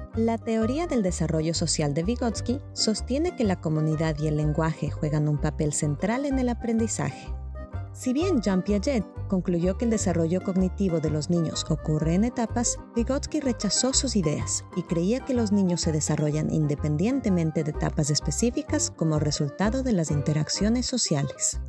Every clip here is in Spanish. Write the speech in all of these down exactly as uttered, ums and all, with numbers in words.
La teoría del desarrollo social de Vygotsky sostiene que la comunidad y el lenguaje juegan un papel central en el aprendizaje. Si bien Jean Piaget concluyó que el desarrollo cognitivo de los niños ocurre en etapas, Vygotsky rechazó sus ideas y creía que los niños se desarrollan independientemente de etapas específicas como resultado de las interacciones sociales.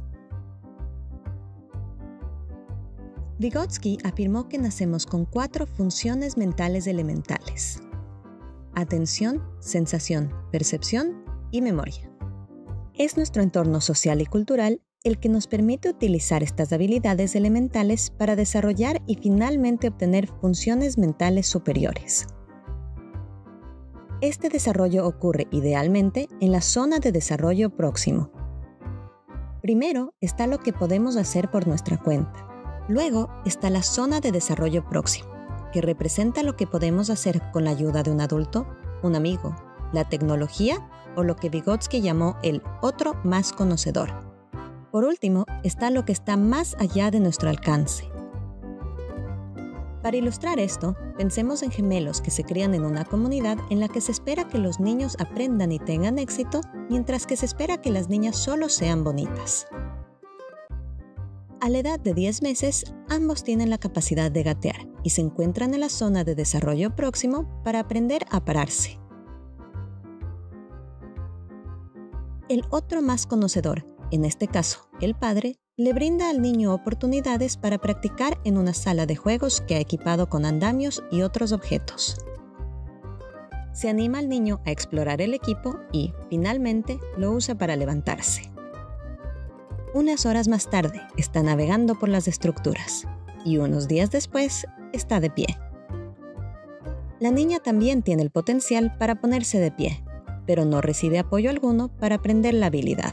Vygotsky afirmó que nacemos con cuatro funciones mentales elementales: atención, sensación, percepción y memoria. Es nuestro entorno social y cultural el que nos permite utilizar estas habilidades elementales para desarrollar y finalmente obtener funciones mentales superiores. Este desarrollo ocurre idealmente en la zona de desarrollo próximo. Primero está lo que podemos hacer por nuestra cuenta. Luego está la zona de desarrollo próximo, que representa lo que podemos hacer con la ayuda de un adulto, un amigo, la tecnología o lo que Vygotsky llamó el otro más conocedor. Por último, está lo que está más allá de nuestro alcance. Para ilustrar esto, pensemos en gemelos que se crían en una comunidad en la que se espera que los niños aprendan y tengan éxito, mientras que se espera que las niñas solo sean bonitas. A la edad de diez meses, ambos tienen la capacidad de gatear y se encuentran en la zona de desarrollo próximo para aprender a pararse. El otro más conocedor, en este caso, el padre, le brinda al niño oportunidades para practicar en una sala de juegos que ha equipado con andamios y otros objetos. Se anima al niño a explorar el equipo y, finalmente, lo usa para levantarse. Unas horas más tarde, está navegando por las estructuras y unos días después, está de pie. La niña también tiene el potencial para ponerse de pie, pero no recibe apoyo alguno para aprender la habilidad.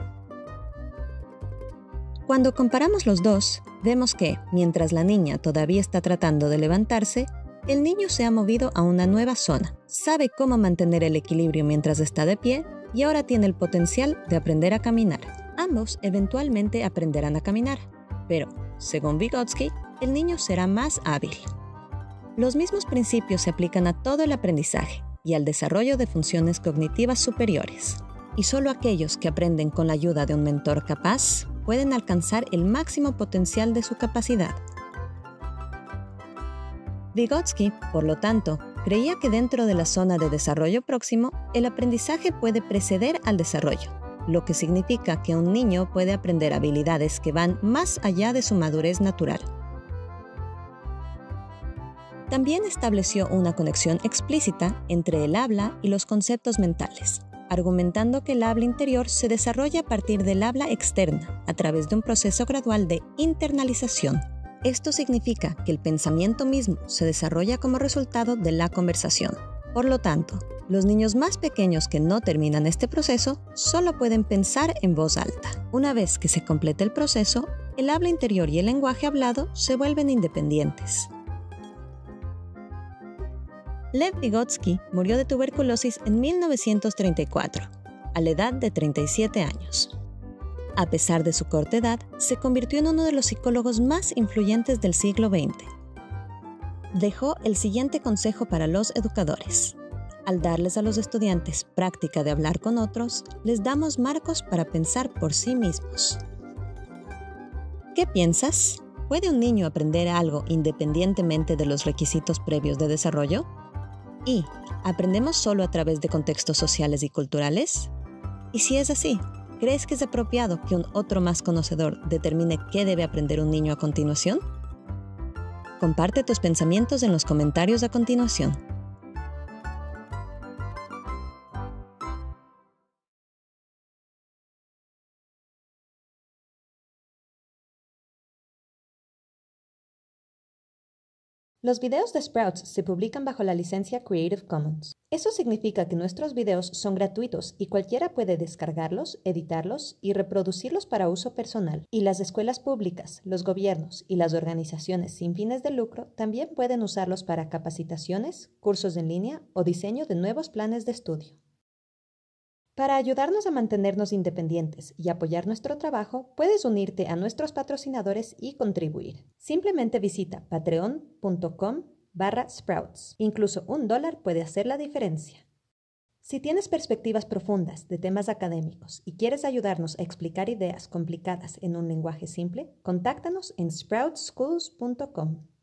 Cuando comparamos los dos, vemos que, mientras la niña todavía está tratando de levantarse, el niño se ha movido a una nueva zona, sabe cómo mantener el equilibrio mientras está de pie y ahora tiene el potencial de aprender a caminar. Ambos eventualmente aprenderán a caminar, pero, según Vygotsky, el niño será más hábil. Los mismos principios se aplican a todo el aprendizaje y al desarrollo de funciones cognitivas superiores. Y solo aquellos que aprenden con la ayuda de un mentor capaz pueden alcanzar el máximo potencial de su capacidad. Vygotsky, por lo tanto, creía que dentro de la zona de desarrollo próximo, el aprendizaje puede preceder al desarrollo, lo que significa que un niño puede aprender habilidades que van más allá de su madurez natural. También estableció una conexión explícita entre el habla y los conceptos mentales, argumentando que el habla interior se desarrolla a partir del habla externa, a través de un proceso gradual de internalización. Esto significa que el pensamiento mismo se desarrolla como resultado de la conversación. Por lo tanto, los niños más pequeños que no terminan este proceso solo pueden pensar en voz alta. Una vez que se complete el proceso, el habla interior y el lenguaje hablado se vuelven independientes. Lev Vygotsky murió de tuberculosis en mil novecientos treinta y cuatro, a la edad de treinta y siete años. A pesar de su corta edad, se convirtió en uno de los psicólogos más influyentes del siglo veinte. Dejó el siguiente consejo para los educadores. Al darles a los estudiantes práctica de hablar con otros, les damos marcos para pensar por sí mismos. ¿Qué piensas? ¿Puede un niño aprender algo independientemente de los requisitos previos de desarrollo? ¿Y aprendemos solo a través de contextos sociales y culturales? Y si es así, ¿crees que es apropiado que un otro más conocedor determine qué debe aprender un niño a continuación? Comparte tus pensamientos en los comentarios a continuación. Los videos de Sprouts se publican bajo la licencia Creative Commons. Eso significa que nuestros videos son gratuitos y cualquiera puede descargarlos, editarlos y reproducirlos para uso personal. Y las escuelas públicas, los gobiernos y las organizaciones sin fines de lucro también pueden usarlos para capacitaciones, cursos en línea o diseño de nuevos planes de estudio. Para ayudarnos a mantenernos independientes y apoyar nuestro trabajo, puedes unirte a nuestros patrocinadores y contribuir. Simplemente visita patreon punto com barra Sprouts. Incluso un dólar puede hacer la diferencia. Si tienes perspectivas profundas de temas académicos y quieres ayudarnos a explicar ideas complicadas en un lenguaje simple, contáctanos en sprouts schools punto com.